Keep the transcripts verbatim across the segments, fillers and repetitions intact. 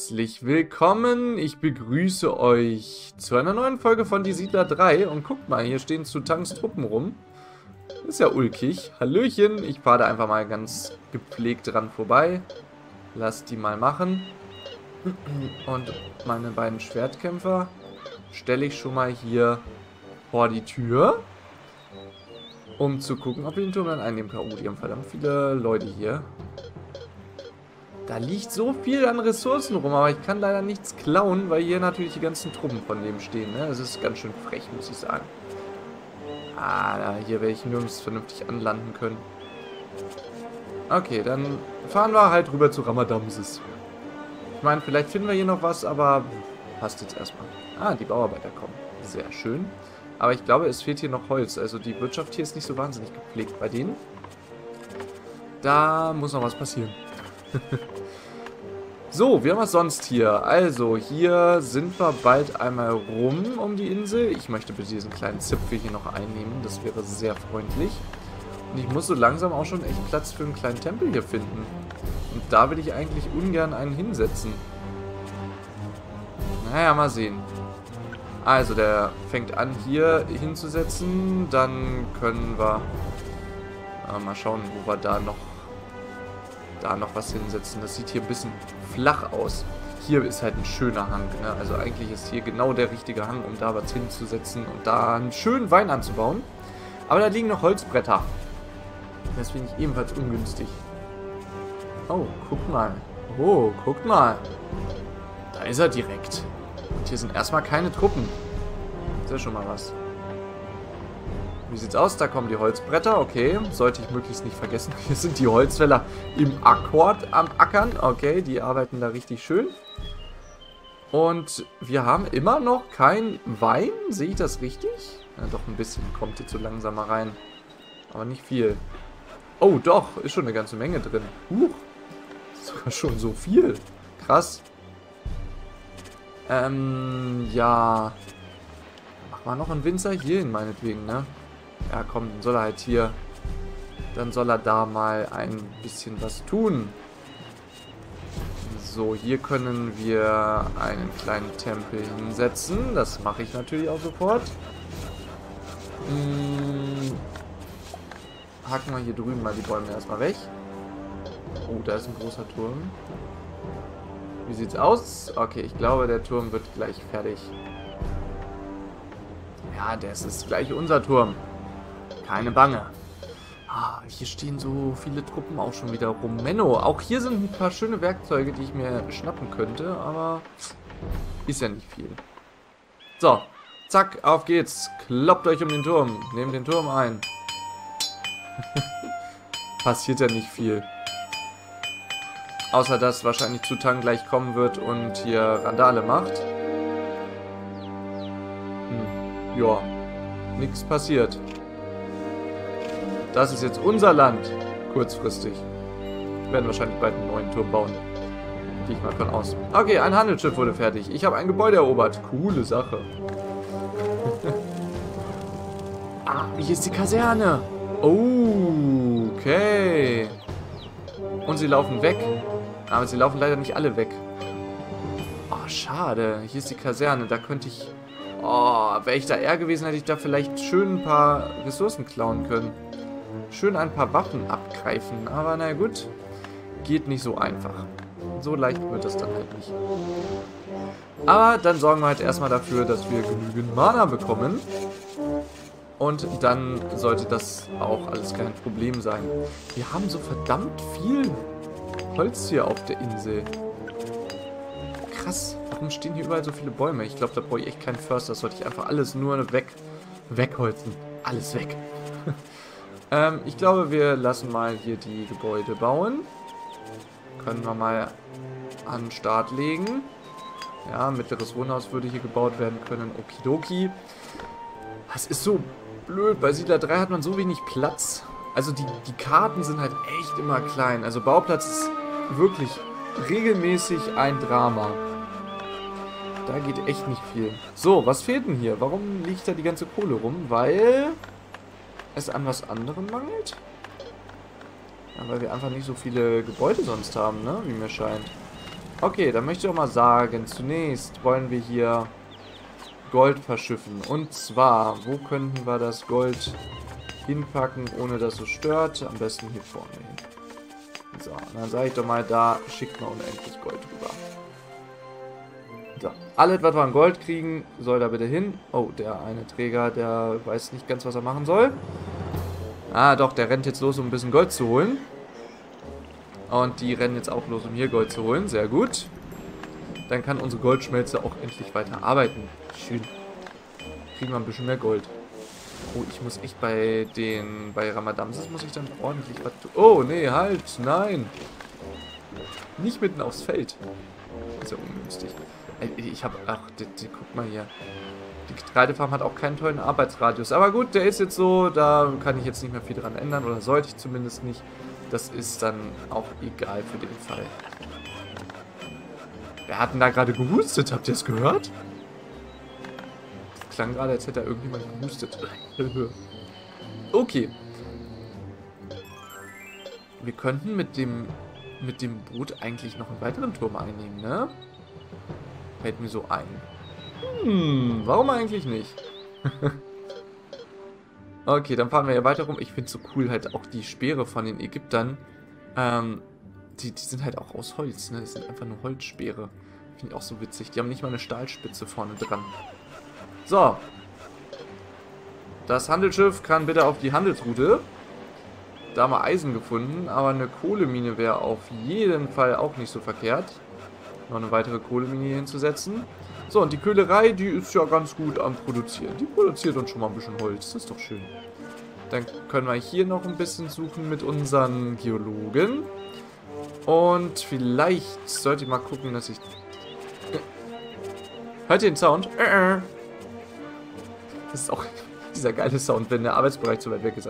Herzlich willkommen, ich begrüße euch zu einer neuen Folge von Die Siedler drei und guckt mal, hier stehen Zutangs Truppen rum. Ist ja ulkig. Hallöchen, ich fahre da einfach mal ganz gepflegt dran vorbei. Lass die mal machen. Und meine beiden Schwertkämpfer stelle ich schon mal hier vor die Tür, um zu gucken, ob wir den Turm dann einnehmen können. Oh, die haben verdammt viele Leute hier. Da liegt so viel an Ressourcen rum, aber ich kann leider nichts klauen, weil hier natürlich die ganzen Truppen von dem stehen. Ne? Das ist ganz schön frech, muss ich sagen. Ah, da, hier werde ich nirgends vernünftig anlanden können. Okay, dann fahren wir halt rüber zu Ramadamses. Ich meine, vielleicht finden wir hier noch was, aber passt jetzt erstmal. Ah, die Bauarbeiter kommen. Sehr schön. Aber ich glaube, es fehlt hier noch Holz. Also die Wirtschaft hier ist nicht so wahnsinnig gepflegt bei denen. Da muss noch was passieren. So, wir haben was sonst hier. Also, hier sind wir bald einmal rum um die Insel. Ich möchte bitte diesen kleinen Zipfel hier noch einnehmen. Das wäre sehr freundlich. Und ich muss so langsam auch schon echt Platz für einen kleinen Tempel hier finden. Und da will ich eigentlich ungern einen hinsetzen. Naja, mal sehen. Also, der fängt an hier hinzusetzen. Dann können wir äh, mal schauen, wo wir da noch da noch was hinsetzen. Das sieht hier ein bisschen flach aus. Hier ist halt ein schöner Hang. Ne? Also eigentlich ist hier genau der richtige Hang, um da was hinzusetzen und da einen schönen Wein anzubauen. Aber da liegen noch Holzbretter. Das finde ich ebenfalls ungünstig. Oh, guck mal. Oh, guck mal. Da ist er direkt. Und hier sind erstmal keine Truppen. Das ist ja schon mal was. Wie sieht's aus? Da kommen die Holzbretter. Okay, sollte ich möglichst nicht vergessen. Hier sind die Holzfäller im Akkord am Ackern. Okay, die arbeiten da richtig schön. Und wir haben immer noch kein Wein. Sehe ich das richtig? Ja, doch ein bisschen. Kommt jetzt so langsam mal rein. Aber nicht viel. Oh, doch. Ist schon eine ganze Menge drin. Huch. Sogar schon so viel. Krass. Ähm, ja. Mach mal noch einen Winzer hierhin, meinetwegen, ne? Ja, komm, dann soll er halt hier, dann soll er da mal ein bisschen was tun. So, hier können wir einen kleinen Tempel hinsetzen. Das mache ich natürlich auch sofort. Hm, hacken wir hier drüben mal die Bäume erstmal weg. Oh, da ist ein großer Turm. Wie sieht's aus? Okay, ich glaube, der Turm wird gleich fertig. Ja, das ist gleich unser Turm. Keine Bange. Ah, hier stehen so viele Truppen auch schon wieder rum. Menno, auch hier sind ein paar schöne Werkzeuge, die ich mir schnappen könnte, aber ist ja nicht viel. So, zack, auf geht's. Kloppt euch um den Turm. Nehmt den Turm ein. Passiert ja nicht viel. Außer, dass wahrscheinlich Zutang gleich kommen wird und hier Randale macht. Hm, ja, nichts passiert. Das ist jetzt unser Land. Kurzfristig. Wir werden wahrscheinlich bald einen neuen Turm bauen. Gehe ich mal von aus. Okay, ein Handelsschiff wurde fertig. Ich habe ein Gebäude erobert. Coole Sache. Ah, hier ist die Kaserne. Oh, okay. Und sie laufen weg. Aber sie laufen leider nicht alle weg. Oh, schade. Hier ist die Kaserne. Da könnte ich... Oh, wäre ich da eher gewesen, hätte ich da vielleicht schön ein paar Ressourcen klauen können. Schön ein paar Waffen abgreifen, aber na gut, geht nicht so einfach. So leicht wird das dann halt nicht. Aber dann sorgen wir halt erstmal dafür, dass wir genügend Mana bekommen. Und dann sollte das auch alles kein Problem sein. Wir haben so verdammt viel Holz hier auf der Insel. Krass, warum stehen hier überall so viele Bäume? Ich glaube, da brauche ich echt keinen Förster. Das sollte ich einfach alles nur weg, wegholzen. Alles weg. Ähm, ich glaube, wir lassen mal hier die Gebäude bauen. Können wir mal an den Start legen. Ja, mittleres Wohnhaus würde hier gebaut werden können. Okidoki. Das ist so blöd. Bei Siedler drei hat man so wenig Platz. Also die, die Karten sind halt echt immer klein. Also Bauplatz ist wirklich regelmäßig ein Drama. Da geht echt nicht viel. So, was fehlt denn hier? Warum liegt da die ganze Kohle rum? Weil... es an was anderem mangelt? Ja, weil wir einfach nicht so viele Gebäude sonst haben, ne? Wie mir scheint. Okay, dann möchte ich auch mal sagen, zunächst wollen wir hier Gold verschiffen. Und zwar, wo könnten wir das Gold hinpacken, ohne dass es stört? Am besten hier vorne hin. So, dann sage ich doch mal, da schickt man unendlich Gold rüber. So, alles, was wir an Gold kriegen, soll da bitte hin. Oh, der eine Träger, der weiß nicht ganz, was er machen soll. Ah, doch, der rennt jetzt los, um ein bisschen Gold zu holen. Und die rennen jetzt auch los, um hier Gold zu holen. Sehr gut. Dann kann unsere Goldschmelze auch endlich weiter arbeiten. Schön. Kriegen wir ein bisschen mehr Gold. Oh, ich muss echt bei den... Bei Ramadamses muss ich dann ordentlich was tun. Oh, nee, halt. Nein. Nicht mitten aufs Feld. Ist ja ungünstig. Ich habe... Ach, die, die, guck mal hier. Die Getreidefarm hat auch keinen tollen Arbeitsradius. Aber gut, der ist jetzt so. Da kann ich jetzt nicht mehr viel dran ändern. Oder sollte ich zumindest nicht. Das ist dann auch egal für den Fall. Wer hat denn da gerade gehustet? Habt ihr es gehört? Das klang gerade, als hätte da irgendjemand gehustet. Okay. Wir könnten mit dem mit dem Boot eigentlich noch einen weiteren Turm einnehmen, ne? Fällt mir so ein. Hm, warum eigentlich nicht? Okay, dann fahren wir ja weiter rum. Ich finde es so cool, halt auch die Speere von den Ägyptern. Ähm, die, die sind halt auch aus Holz, ne? Das sind einfach nur Holzspeere. Finde ich auch so witzig. Die haben nicht mal eine Stahlspitze vorne dran. So. Das Handelsschiff kann bitte auf die Handelsroute. Da haben wir Eisen gefunden, aber eine Kohlemine wäre auf jeden Fall auch nicht so verkehrt. Noch eine weitere Kohlemine hier hinzusetzen. So, und die Köhlerei, die ist ja ganz gut am Produzieren. Die produziert uns schon mal ein bisschen Holz. Das ist doch schön. Dann können wir hier noch ein bisschen suchen mit unseren Geologen. Und vielleicht sollte ich mal gucken, dass ich... Hört ihr den Sound? Das ist auch dieser geile Sound, wenn der Arbeitsbereich zu weit weg ist.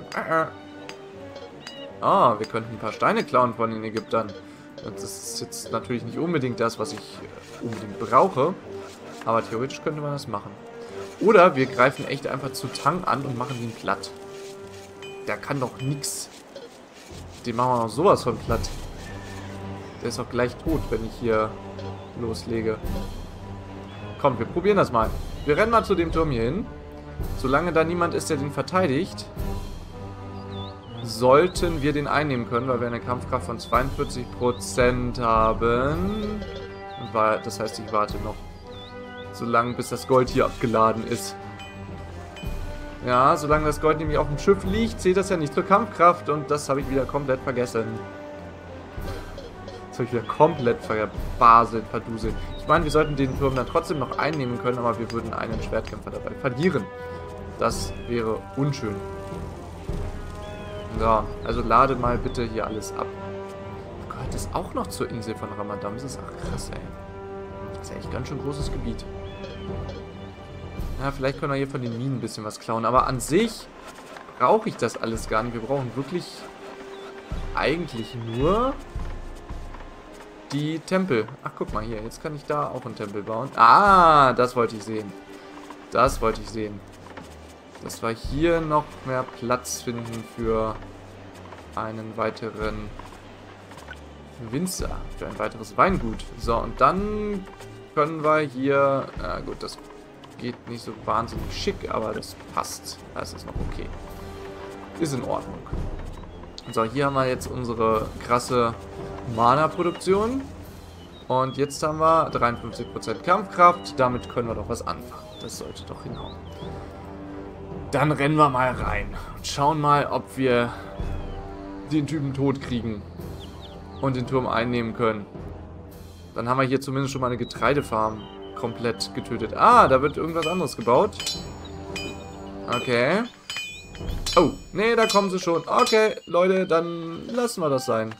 Ah, wir könnten ein paar Steine klauen von den Ägyptern. Das ist jetzt natürlich nicht unbedingt das, was ich unbedingt brauche. Aber theoretisch könnte man das machen. Oder wir greifen echt einfach zu Tang an und machen ihn platt. Der kann doch nix. Den machen wir noch sowas von platt. Der ist doch gleich tot, wenn ich hier loslege. Komm, wir probieren das mal. Wir rennen mal zu dem Turm hier hin. Solange da niemand ist, der den verteidigt, sollten wir den einnehmen können, weil wir eine Kampfkraft von zweiundvierzig Prozent haben. Das heißt, ich warte noch so lange, bis das Gold hier abgeladen ist. Ja, solange das Gold nämlich auf dem Schiff liegt, zählt das ja nicht zur Kampfkraft und das habe ich wieder komplett vergessen. Das habe ich wieder komplett verbaselt, verduselt. Ich meine, wir sollten den Turm dann trotzdem noch einnehmen können, aber wir würden einen Schwertkämpfer dabei verlieren. Das wäre unschön. So, also lade mal bitte hier alles ab. Gehört das auch noch zur Insel von Ramadamses? Ach krass, ey. Das ist ja echt ein ganz schön großes Gebiet. Ja, vielleicht können wir hier von den Minen ein bisschen was klauen. Aber an sich brauche ich das alles gar nicht. Wir brauchen wirklich eigentlich nur die Tempel. Ach, guck mal hier. Jetzt kann ich da auch einen Tempel bauen. Ah, das wollte ich sehen. Das wollte ich sehen. Dass wir hier noch mehr Platz finden für einen weiteren Winzer. Für ein weiteres Weingut. So, und dann können wir hier... Na gut, das geht nicht so wahnsinnig schick, aber das passt. Das ist noch okay. Ist in Ordnung. So, hier haben wir jetzt unsere krasse Mana-Produktion. Und jetzt haben wir dreiundfünfzig Prozent Kampfkraft. Damit können wir doch was anfangen. Das sollte doch hinhauen. Dann rennen wir mal rein und schauen mal, ob wir den Typen tot kriegen und den Turm einnehmen können. Dann haben wir hier zumindest schon mal eine Getreidefarm komplett getötet. Ah, da wird irgendwas anderes gebaut. Okay. Oh, nee, da kommen sie schon. Okay, Leute, dann lassen wir das sein.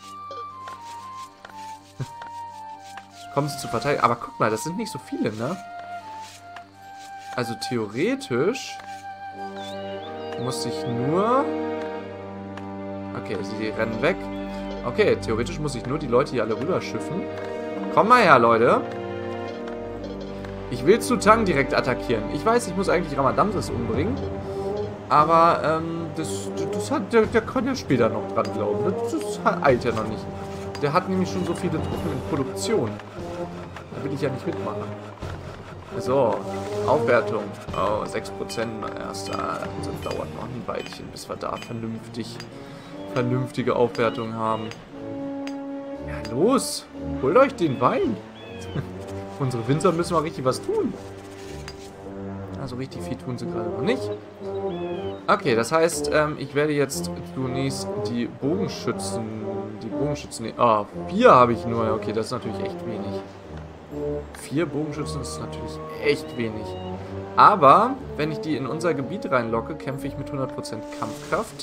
Kommen sie zu verteidigen. Aber guck mal, das sind nicht so viele, ne? Also theoretisch muss ich nur... Okay, sie rennen weg. Okay, theoretisch muss ich nur die Leute hier alle rüberschiffen. Komm mal her, Leute. Ich will zu Tang direkt attackieren. Ich weiß, ich muss eigentlich Ramadamses umbringen. Aber, ähm, das, das hat, der, der kann ja später noch dran glauben. Das, das eilt ja noch nicht. Der hat nämlich schon so viele Truppen in Produktion. Da will ich ja nicht mitmachen. So, Aufwertung. Oh, sechs Prozent erst. Ah, das dauert noch ein Weilchen, bis wir da vernünftig, vernünftige Aufwertung haben. Ja, los! Holt euch den Wein! Unsere Winzer müssen mal richtig was tun. Also richtig viel tun sie gerade noch nicht. Okay, das heißt, ähm, ich werde jetzt zunächst die Bogenschützen... Die Bogenschützen... Ah, oh, vier habe ich nur. Okay, das ist natürlich echt wenig. Vier Bogenschützen ist natürlich echt wenig. Aber, wenn ich die in unser Gebiet reinlocke, kämpfe ich mit hundert Prozent Kampfkraft.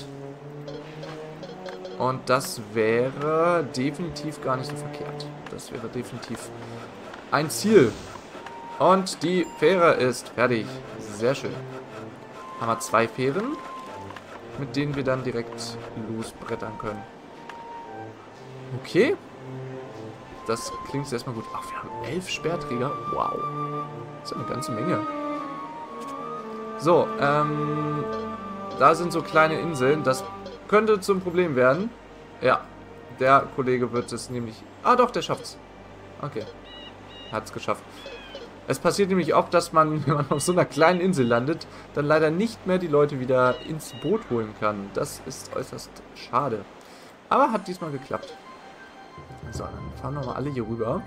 Und das wäre definitiv gar nicht so verkehrt. Das wäre definitiv ein Ziel. Und die Fähre ist fertig. Sehr schön. Haben wir zwei Fähren, mit denen wir dann direkt losbrettern können. Okay. Das klingt jetzt erstmal gut. Ach, wir haben elf Speerträger. Wow. Das ist eine ganze Menge. So, ähm... da sind so kleine Inseln. Das könnte zum Problem werden. Ja. Der Kollege wird es nämlich... Ah, doch, der schafft's. Okay. Hat's geschafft. Es passiert nämlich oft, dass man, wenn man auf so einer kleinen Insel landet, dann leider nicht mehr die Leute wieder ins Boot holen kann. Das ist äußerst schade. Aber hat diesmal geklappt. So, dann fahren wir mal alle hier rüber.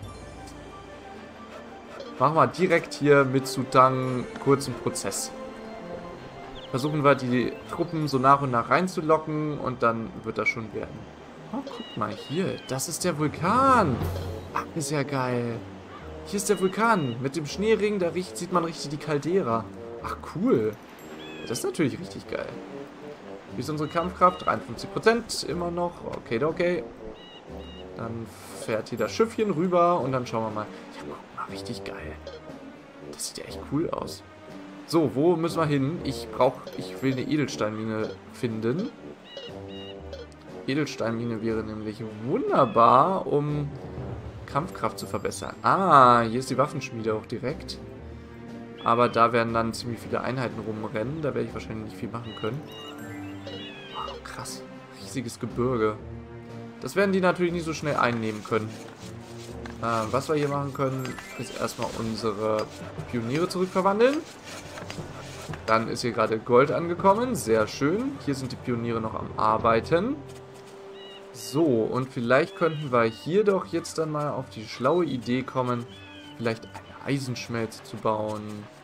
Machen wir direkt hier mit Zutang kurzen Prozess. Versuchen wir die Truppen so nach und nach reinzulocken und dann wird das schon werden. Oh, guck mal hier. Das ist der Vulkan. Ach, ist ja geil. Hier ist der Vulkan. Mit dem Schneering, da riecht, sieht man richtig die Caldera. Ach, cool. Das ist natürlich richtig geil. Wie ist unsere Kampfkraft? dreiundfünfzig Prozent. Immer noch. Okay, okay. Dann fährt hier das Schiffchen rüber und dann schauen wir mal. Ja, guck mal, richtig geil. Das sieht ja echt cool aus. So, wo müssen wir hin? Ich brauche, ich will eine Edelsteinmine finden. Edelsteinmine wäre nämlich wunderbar, um Kampfkraft zu verbessern. Ah, hier ist die Waffenschmiede auch direkt. Aber da werden dann ziemlich viele Einheiten rumrennen. Da werde ich wahrscheinlich nicht viel machen können. Oh, krass. Riesiges Gebirge. Das werden die natürlich nicht so schnell einnehmen können. Äh, was wir hier machen können, ist erstmal unsere Pioniere zurückverwandeln. Dann ist hier gerade Gold angekommen. Sehr schön. Hier sind die Pioniere noch am Arbeiten. So, und vielleicht könnten wir hier doch jetzt dann mal auf die schlaue Idee kommen, vielleicht eine Eisenschmelze zu bauen.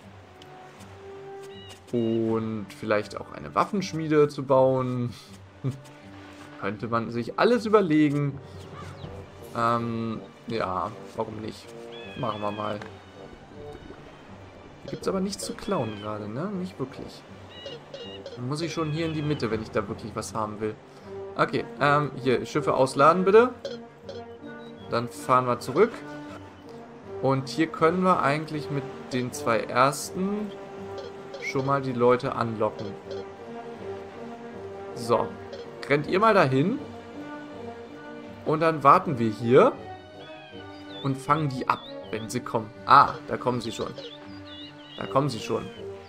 Und vielleicht auch eine Waffenschmiede zu bauen. Könnte man sich alles überlegen. Ähm, ja, warum nicht? Machen wir mal. Hier gibt es aber nichts zu klauen gerade, ne? Nicht wirklich. Dann muss ich schon hier in die Mitte, wenn ich da wirklich was haben will. Okay, ähm, hier, Schiffe ausladen bitte. Dann fahren wir zurück. Und hier können wir eigentlich mit den zwei ersten schon mal die Leute anlocken. So, rennt ihr mal dahin. Und dann warten wir hier. Und fangen die ab, wenn sie kommen. Ah, da kommen sie schon. Da kommen sie schon.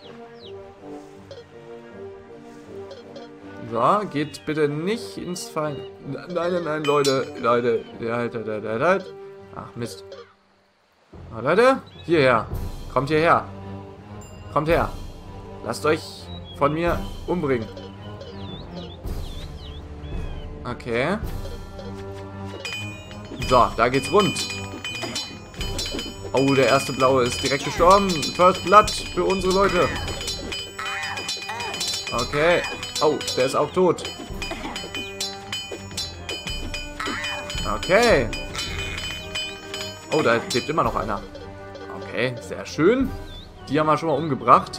So, geht bitte nicht ins Fallen. Nein, nein, nein, Leute. Leute. Halt, halt, halt, halt. Ach, Mist. Oh, Leute, hierher. Kommt hierher. Kommt her. Lasst euch von mir umbringen. Okay. So, da geht's rund. Oh, der erste Blaue ist direkt gestorben. First Blood für unsere Leute. Okay. Oh, der ist auch tot. Okay. Oh, da lebt immer noch einer. Okay, sehr schön. Die haben wir schon mal umgebracht.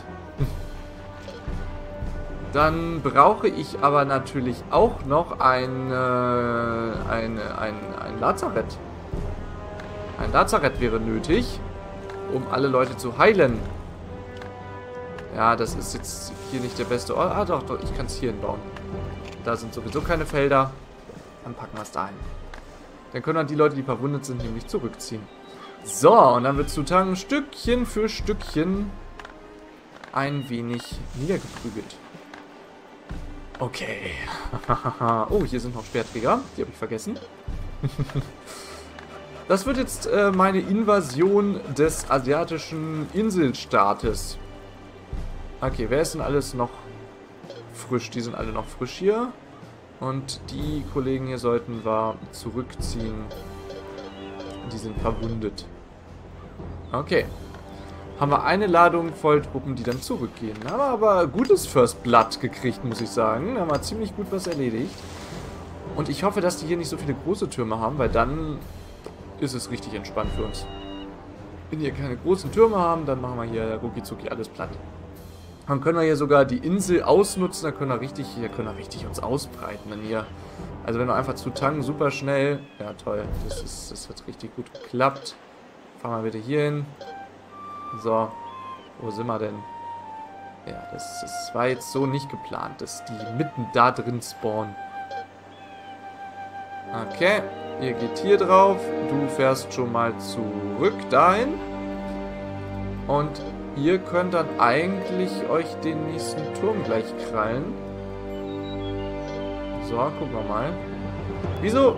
Dann brauche ich aber natürlich auch noch ein, äh, ein, ein, ein Lazarett. Ein Lazarett wäre nötig, um alle Leute zu heilen. Ja, das ist jetzt hier nicht der beste Ort. Ah, doch, doch, ich kann es hier hinbauen. Da sind sowieso keine Felder. Dann packen wir es dahin. Dann können wir die Leute, die verwundet sind, nämlich zurückziehen. So, und dann wird Zutang Stückchen für Stückchen ein wenig niedergeprügelt. Okay. Oh, hier sind noch Speerträger. Die habe ich vergessen. Das wird jetzt äh, meine Invasion des asiatischen Inselstaates. Okay, wer ist denn alles noch frisch? Die sind alle noch frisch hier. Und die Kollegen hier sollten wir zurückziehen. Die sind verwundet. Okay. Haben wir eine Ladung voll Truppen, die dann zurückgehen. Haben wir aber gutes First Blood gekriegt, muss ich sagen. Haben wir ziemlich gut was erledigt. Und ich hoffe, dass die hier nicht so viele große Türme haben, weil dann ist es richtig entspannt für uns. Wenn die hier keine großen Türme haben, dann machen wir hier rucki zucki alles platt. Dann können wir hier sogar die Insel ausnutzen, dann können wir richtig, hier können wir richtig uns ausbreiten. Dann hier. Also wenn wir einfach zu tanken, super schnell. Ja toll, das, ist, das hat richtig gut geklappt. Fahren wir wieder hier hin. So, wo sind wir denn? Ja, das, das war jetzt so nicht geplant, dass die mitten da drin spawnen. Okay, ihr geht hier drauf. Du fährst schon mal zurück dahin. Und ihr könnt dann eigentlich euch den nächsten Turm gleich krallen. So, gucken wir mal. Wieso?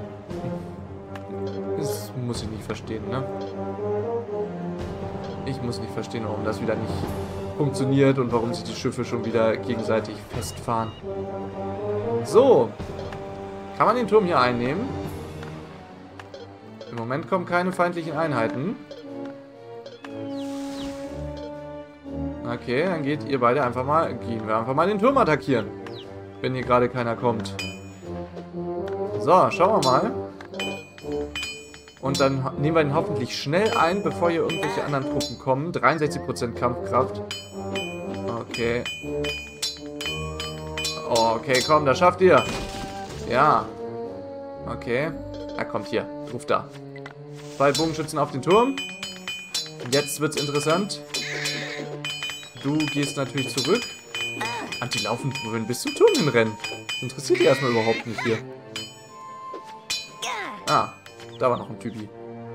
Das muss ich nicht verstehen, ne? Ich muss nicht verstehen, warum das wieder nicht funktioniert und warum sich die Schiffe schon wieder gegenseitig festfahren. So. Kann man den Turm hier einnehmen? Im Moment kommen keine feindlichen Einheiten. Okay, dann geht ihr beide einfach mal, gehen wir einfach mal den Turm attackieren. Wenn hier gerade keiner kommt. So, schauen wir mal. Und dann nehmen wir ihn hoffentlich schnell ein, bevor hier irgendwelche anderen Truppen kommen. dreiundsechzig Prozent Kampfkraft. Okay. Okay, komm, das schafft ihr. Ja. Okay. Er kommt hier. Ruf da. Zwei Bogenschützen auf den Turm. Jetzt wird's interessant. Du gehst natürlich zurück. Und die laufen bis zum Turm hinrennen. Das interessiert die erstmal überhaupt nicht hier. Ah. Da war noch ein Typi.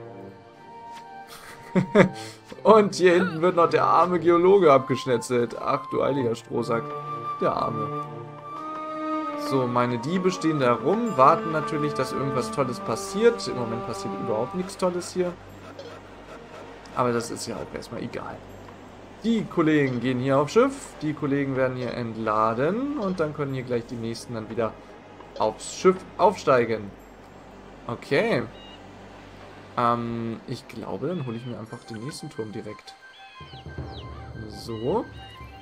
Und hier hinten wird noch der arme Geologe abgeschnetzelt. Ach du heiliger Strohsack. Der Arme. So, meine Diebe stehen da rum, warten natürlich, dass irgendwas Tolles passiert. Im Moment passiert überhaupt nichts Tolles hier. Aber das ist ja auch erstmal egal. Die Kollegen gehen hier aufs Schiff. Die Kollegen werden hier entladen. Und dann können hier gleich die nächsten dann wieder aufs Schiff aufsteigen. Okay. Ähm, ich glaube, dann hole ich mir einfach den nächsten Turm direkt. So.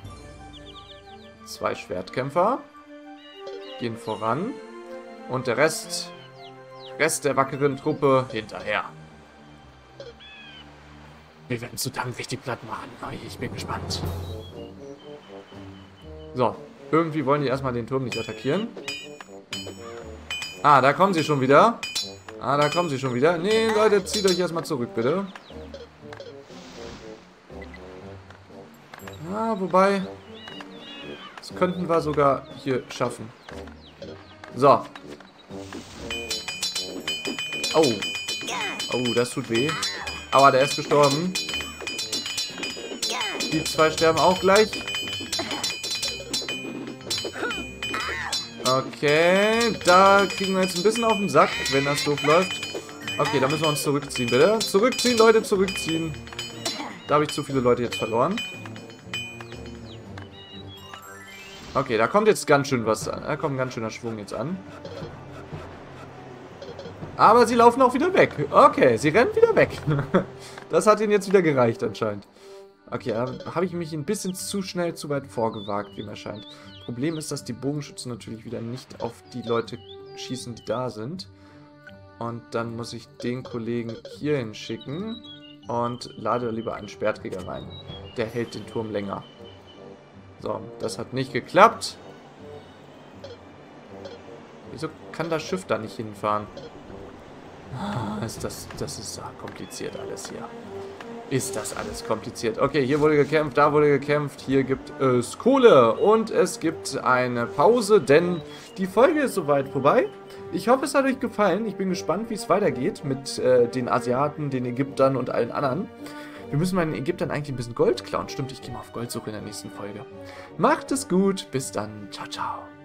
Zwei Schwertkämpfer. Gehen voran. Und der Rest, Rest der wackeren Truppe hinterher. Wir werden zu Dank richtig platt machen. Ich bin gespannt. So. Irgendwie wollen die erstmal den Turm nicht attackieren. Ah, da kommen sie schon wieder. Ah, da kommen sie schon wieder. Nee, Leute, zieht euch erstmal zurück, bitte. Ah, wobei... Das könnten wir sogar hier schaffen. So. Oh. Oh, das tut weh. Aber der ist gestorben. Die zwei sterben auch gleich. Okay, da kriegen wir jetzt ein bisschen auf den Sack, wenn das doof läuft. Okay, da müssen wir uns zurückziehen, bitte. Zurückziehen, Leute, zurückziehen. Da habe ich zu viele Leute jetzt verloren. Okay, da kommt jetzt ganz schön was an. Da kommt ein ganz schöner Schwung jetzt an. Aber sie laufen auch wieder weg. Okay, sie rennen wieder weg. Das hat ihnen jetzt wieder gereicht anscheinend. Okay, da habe ich mich ein bisschen zu schnell, zu weit vorgewagt, wie mir scheint. Problem ist, dass die Bogenschützen natürlich wieder nicht auf die Leute schießen, die da sind. Und dann muss ich den Kollegen hier hinschicken und lade lieber einen Speerträger rein. Der hält den Turm länger. So, das hat nicht geklappt. Wieso kann das Schiff da nicht hinfahren? Ist das, das ist kompliziert alles hier. Ist das alles kompliziert. Okay, hier wurde gekämpft, da wurde gekämpft. Hier gibt es Kohle und es gibt eine Pause, denn die Folge ist soweit vorbei. Ich hoffe, es hat euch gefallen. Ich bin gespannt, wie es weitergeht mit äh, den Asiaten, den Ägyptern und allen anderen. Wir müssen meinen Ägyptern eigentlich ein bisschen Gold klauen. Stimmt, ich gehe mal auf Goldsuche in der nächsten Folge. Macht es gut. Bis dann. Ciao, ciao.